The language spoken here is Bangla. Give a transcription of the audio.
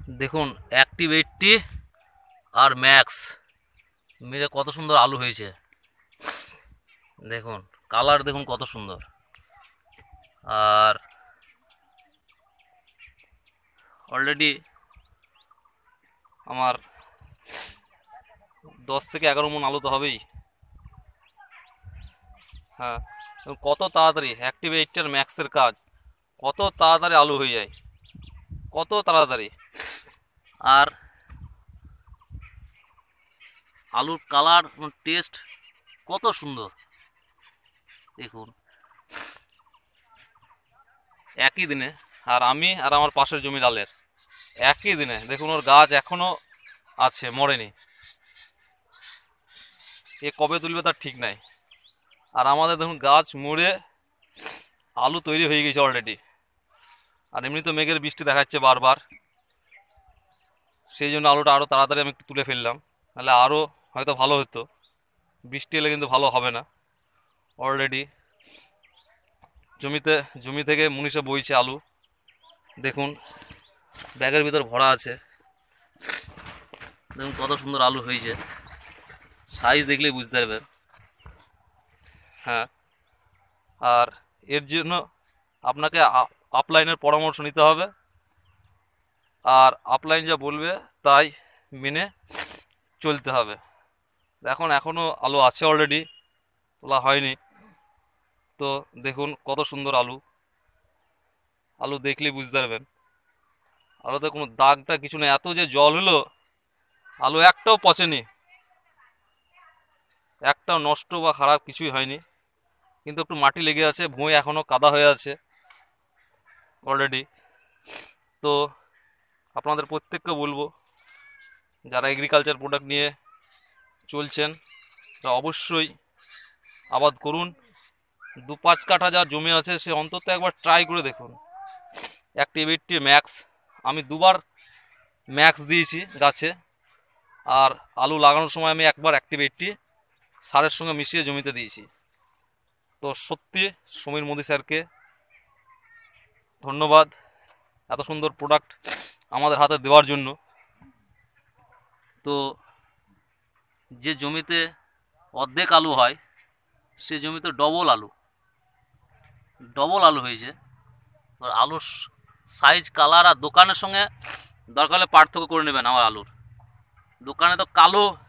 দেখুন অ্যাক্টিভ 80 আর ম্যাক্স মিলে কত সুন্দর আলু হয়েছে। দেখুন কালার দেখুন কত সুন্দর। আর অলরেডি আমার 10 থেকে 11 মণ আলু তো হবেই। হ্যাঁ, কত তাড়াতাড়ি অ্যাক্টিভ 80 আর ম্যাক্সের কাজ, কত তাড়াতাড়ি আলু হয়ে যায়, কত তাড়াতাড়ি। আর আলুর কালার টেস্ট কত সুন্দর। দেখুন একই দিনে, আর আমি আর আমার পাশের জমি ডালের একই দিনে দেখুন ওর গাছ এখনো আছে, মরেনি। এ কবে তুলবে তার ঠিক নাই। আর আমাদের দেখুন গাছ মরে আলু তৈরি হয়ে গেছে অলরেডি। আর এমনি তো মেঘের বৃষ্টি দেখাচ্ছে বারবার, সেই জন্য আলুটা আরও তাড়াতাড়ি আমি একটু তুলে ফেললাম, নাহলে আরও হয়তো ভালো হতো। বৃষ্টি এলে কিন্তু ভালো হবে না। অলরেডি জমি থেকে মুনিশে বইছে আলু। দেখুন ব্যাগের ভিতর ভরা আছে। দেখুন কত সুন্দর আলু হয়েছে, সাইজ দেখলেই বুঝতে পারবেন। হ্যাঁ, আর এর জন্য আপনাকে আপলাইনের পরামর্শ নিতে হবে, আর আপলাইন যা বলবে তাই মেনে চলতে হবে। এখনও আলু আছে, অলরেডি তোলা হয়নি। তো দেখুন কত সুন্দর আলু, আলু দেখলেই বুঝতে পারবেন। আলুতে কোনো দাগটা কিছু নেই, এত যে জল হলো আলু একটাও পচেনি, একটাও নষ্ট বা খারাপ কিছুই হয়নি। কিন্তু একটু মাটি লেগে আছে, ভুঁই এখনও কাদা হয়ে আছে অলরেডি। তো আপনাদের প্রত্যেককে বলবো, যারা এগ্রিকালচার প্রোডাক্ট নিয়ে চলছেন তা অবশ্যই আবাদ করুন। 2-5 কাঠা যার জমি আছে সে অন্তত একবার ট্রাই করে দেখুন অ্যাক্টিভ 80 ম্যাক্স। আমি 2বার ম্যাক্স দিয়েছি গাছে, আর আলু লাগানোর সময় আমি একবার অ্যাক্টিভ 80 সারের সঙ্গে মিশিয়ে জমিতে দিয়েছি। তো সত্যি সমীর মোদি স্যারকে ধন্যবাদ এত সুন্দর প্রোডাক্ট আমাদের হাতে দেওয়ার জন্য। তো যে জমিতে অর্ধেক আলু হয় সে জমিতে ডবল আলু হয়েছে। আলুর সাইজ, কালার আর দোকানের সঙ্গে দরকার হলে পার্থক্য করে নেবেন। আমার আলুর দোকানে তো কালো